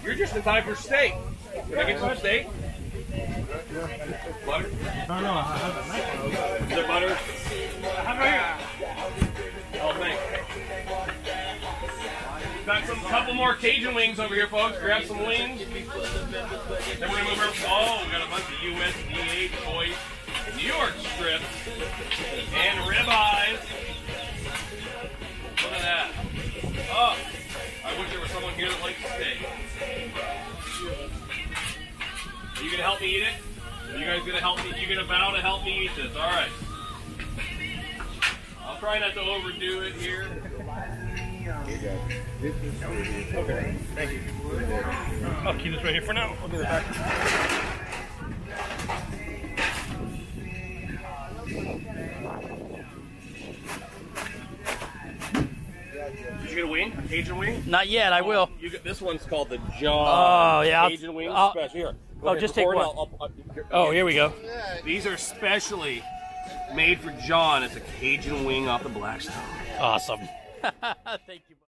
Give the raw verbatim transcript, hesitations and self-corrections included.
You're just in time for steak. Can I get some steak? Butter? No, no, I have a knife. Is there butter? I have it right here. Oh, thanks. Got some couple more Cajun wings over here, folks. Grab some wings. Then we're gonna move over. Oh, we got a bunch of U S D A choice New York strips and ribeyes. Look at that. Oh, I wish there was someone here that likes steak. Are you gonna help me eat it? Are you guys gonna help me? You gonna vow to help me eat this? All right. I'll try not to overdo it here. Okay, thank you. I'll keep this right here for now. I'll be right back. Did you get a wing? A Cajun wing? Not yet, I will. You get, this one's called the John. Oh, yeah. Cajun wing I'll, special. Here. Oh, ahead, just take one. I'll, I'll, I'll, oh, here we go. These are specially made for John. It's a Cajun wing off the Blackstone. Awesome. Thank you.